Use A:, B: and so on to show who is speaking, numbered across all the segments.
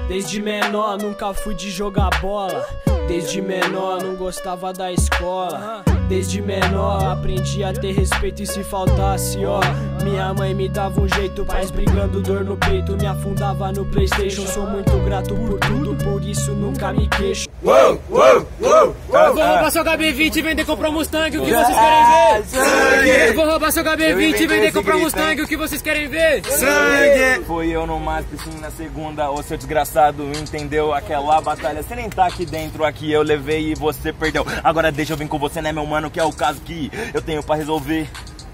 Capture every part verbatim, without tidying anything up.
A: Desde menor nunca fui de jogar bola. Desde menor não gostava da escola. Desde menor aprendi a ter respeito e se faltasse, ó, minha mãe me dava um jeito, pais brigando, dor no peito, me afundava no PlayStation. Sou muito grato por tudo, por isso nunca me queixo.
B: Uou, uou, uou,
C: Eu vou roubar seu H B vinte e vender comprar um Mustang, o que vocês querem ver?
B: Sangue!
C: Eu vou roubar seu H B vinte e vender comprar um Mustang, o que vocês querem ver?
B: Sangue!
D: Foi eu no máximo na segunda, ô seu desgraçado, entendeu? Aquela batalha, você nem tá aqui dentro, aqui eu levei e você perdeu. Agora deixa eu vir com você, né meu mano, que é o caso que eu tenho pra resolver.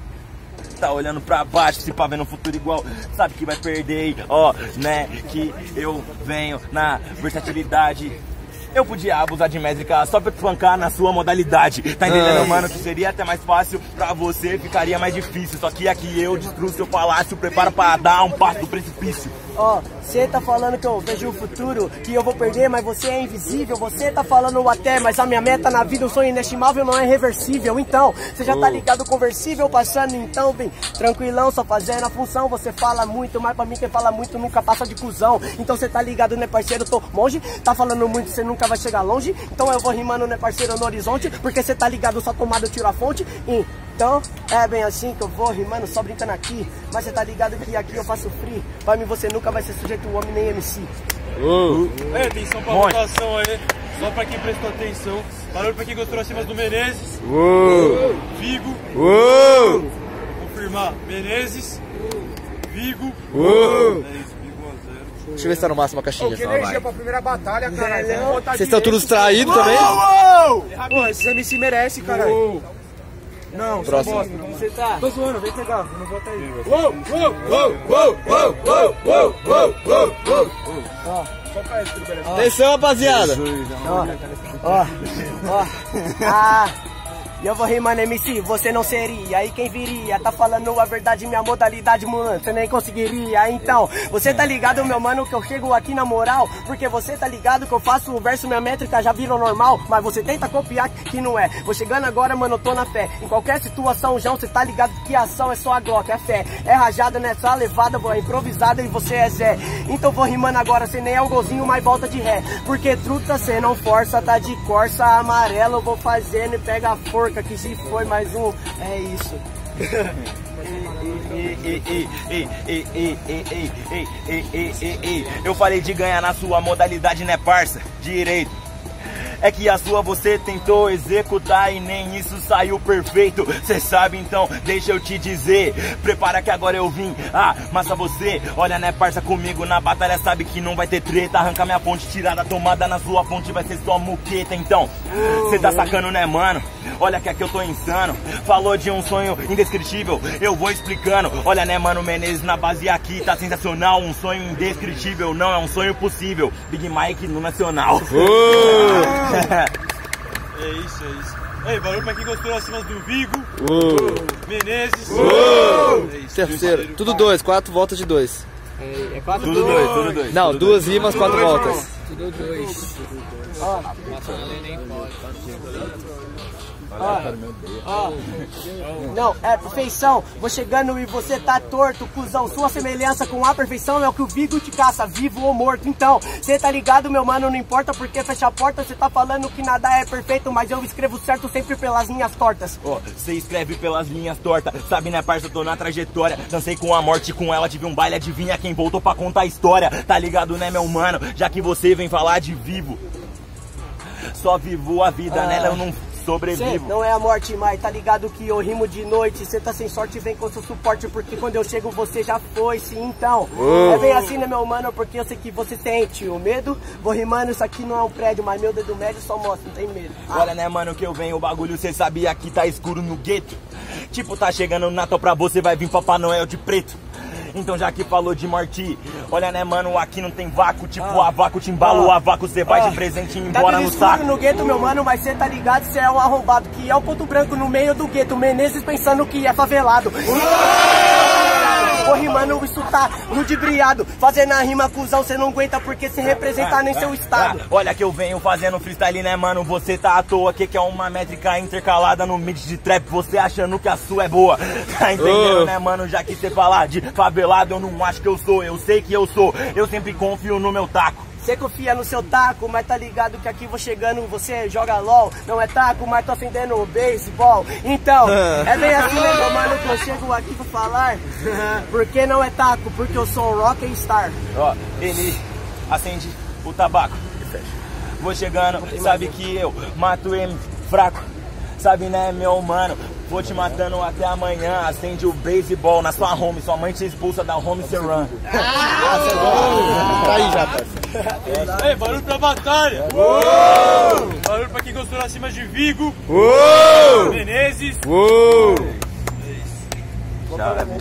D: Tá olhando pra baixo, se pá vendo um futuro igual, sabe que vai perder, ó, né? Que eu venho na versatilidade. Eu podia abusar de métrica só pra te espancar na sua modalidade. Tá entendendo,
B: Ai.
D: mano? Que seria até mais fácil pra você, ficaria mais difícil. Só que aqui eu destruo seu palácio, prepara pra dar um passo do precipício.
E: Ó, oh, você tá falando que eu vejo o futuro, que eu vou perder, mas você é invisível. Você tá falando até, mas a minha meta na vida, um sonho inestimável, não é reversível. Então, você já tá ligado, conversível passando, então vem tranquilão, só fazendo a função. Você fala muito, mas pra mim quem fala muito nunca passa de cuzão. Então você tá ligado, né parceiro, tô monge. Tá falando muito, você nunca vai chegar longe. Então eu vou rimando, né parceiro, no horizonte, porque você tá ligado, só tomado eu tiro a fonte. Então, é bem assim que eu vou rimando, só brincando aqui. Mas você tá ligado que aqui eu faço free. Pra mim você nunca vai ser sujeito homem nem M C.
F: Uh. É, atenção pra votação aí. Só pra quem prestou atenção. Valeu pra quem gostou acima do Menezes.
B: Uh.
F: Vigo.
B: Uh.
F: Confirmar. Menezes. Vigo.
B: Uh.
F: É isso, Vigo a zero.
G: Deixa eu ver se tá no máximo a caixinha.
H: Que energia pra primeira batalha, caralho.
G: Vocês estão todos traídos também?
H: Pô, esse M C merece, caralho. Não,
G: próximo.
H: bosta, não.
E: Você tá?
H: Tô zoando, vem pegar, não vota aí.
B: Uou, uou, uou, uou, uou, uou, uou, uou, uou, uou.
E: Ó,
H: Só pra isso, beleza.
G: Atenção, rapaziada.
E: ó, ó, ó. Ah. E eu vou rimando, M C, você não seria. Aí quem viria? Tá falando a verdade, minha modalidade, mano, você nem conseguiria. Então, você tá ligado, meu mano, que eu chego aqui na moral? Porque você tá ligado que eu faço o verso, minha métrica já virou normal. Mas você tenta copiar que não é. Vou chegando agora, mano, eu tô na fé. Em qualquer situação, João, você tá ligado que a ação é só a Glock, é fé. É rajada nessa levada, é improvisada e você é Zé. Então vou rimando agora, você nem é o golzinho, mas volta de ré. Porque truta, cê não força, tá de corça amarelo. Eu vou fazendo e pega a forca. Que se foi mais um, é isso.
D: Eu falei de ganhar na sua modalidade, né parça? Direito. É que a sua você tentou executar e nem isso saiu perfeito. Cê sabe então, deixa eu te dizer. Prepara que agora eu vim. Ah, massa você, olha né parça comigo na batalha, sabe que não vai ter treta. Arranca minha ponte, tirar a tomada na sua ponte, vai ser só muqueta. Então, cê tá sacando né mano? Olha que aqui eu tô insano. Falou de um sonho indescritível, eu vou explicando. Olha né mano, Menezes na base aqui tá sensacional. Um sonho indescritível, não é um sonho possível. Big Mike no Nacional.
F: É isso, é isso. Ei, valeu pra quem gostou acima do Vigo.
G: Uh.
F: Menezes.
G: Uh.
F: É isso,
G: Terceiro. Tudo dois, quatro voltas de dois.
E: É, é quatro
D: Tudo dois, tudo dois.
G: Não,
D: tudo
G: duas
D: dois.
G: rimas, quatro voltas.
C: Tudo dois.
E: Ó, ó, ó. Não, é perfeição. Vou chegando e você tá torto, cuzão. Sua semelhança com a perfeição é o que o Vigo te caça, vivo ou morto. Então, cê tá ligado, meu mano, não importa porque fecha a porta. Cê tá falando que nada é perfeito, mas eu escrevo certo sempre pelas linhas tortas.
D: Ó, cê escreve pelas linhas tortas, sabe né parça, eu tô na trajetória. Dancei com a morte, com ela tive um baile, adivinha quem voltou pra contar a história. Tá ligado né meu mano, já que você vem falar de vivo. Só vivo a vida, ah. né, eu não sobrevivo.
E: Cê não é a morte, mas tá ligado que eu rimo de noite. Cê tá sem sorte, vem com seu suporte, porque quando eu chego você já foi, sim, então. Uh. É bem assim, né, meu mano, porque eu sei que você sente o medo. Vou rimando, isso aqui não é um prédio, mas meu dedo médio só mostra, não tem medo. Ah.
D: Olha, né, mano, que eu venho, o bagulho, cê sabia que tá escuro no gueto. Tipo, tá chegando o Natal pra você, vai vir Papai Noel de preto. Então já que falou de morte, olha né mano, aqui não tem vácuo. Tipo ah. a vácuo te embalo, ah. a vácuo cê vai ah. de presente e embora
E: tá
D: no saco.
E: No gueto, meu mano, mas cê tá ligado, cê é um arrombado. Que é o ponto branco no meio do gueto, Menezes pensando que é favelado. Vou rimando, isso tá ludibriado. Fazendo a rima, cuzão, cê não aguenta porque cê representa ah, nem ah, seu estado.
D: ah, Olha que eu venho fazendo freestyle, né mano, você tá à toa. Que que é uma métrica intercalada no mid de trap, você achando que a sua é boa. Tá entendendo, uh. né mano, já que cê falar de favelado, eu não acho que eu sou. Eu sei que eu sou, eu sempre confio no meu taco.
E: Cê confia no seu taco, mas tá ligado que aqui vou chegando, você joga LOL. Não é taco, mas tô acendendo o beisebol. Então, é bem assim, né, meu mano, que eu chego aqui pra falar. Porque não é taco, porque eu sou um rockstar.
D: Ó, ele acende o tabaco. Vou chegando, sabe que eu mato ele fraco. Sabe, né, meu mano? Vou te matando até amanhã. Acende o beisebol na sua home. Sua mãe te expulsa da home run.
G: Ah, tá aí já, parceiro.
F: Ei, barulho pra batalha! Uou! Barulho pra quem gostou acima de Vigo!
G: Uou!
F: Menezes!
G: Uou!
D: Tchau.